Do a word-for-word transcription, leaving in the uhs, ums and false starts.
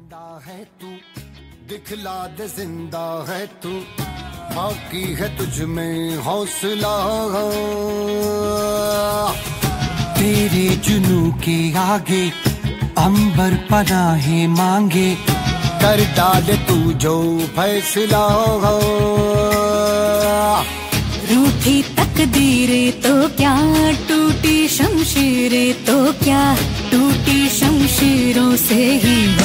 जिंदा है तू, दिखला दे जिंदा है तू, बाकी है तुझ में हौसला। तेरे जुनू के आगे अंबर पनाहे मांगे, कर डाले तू जो फैसला। रूठी तकदीरें तो क्या, टूटी शमशीरें तो क्या, टूटी शमशीरों से ही